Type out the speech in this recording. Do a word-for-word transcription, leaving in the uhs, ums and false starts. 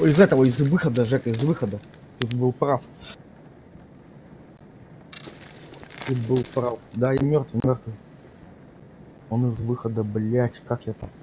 Из этого, из выхода, Жека, из выхода. Ты был прав. Ты был прав. Да, и мертвый, мертвый. Он из выхода, блять, как я так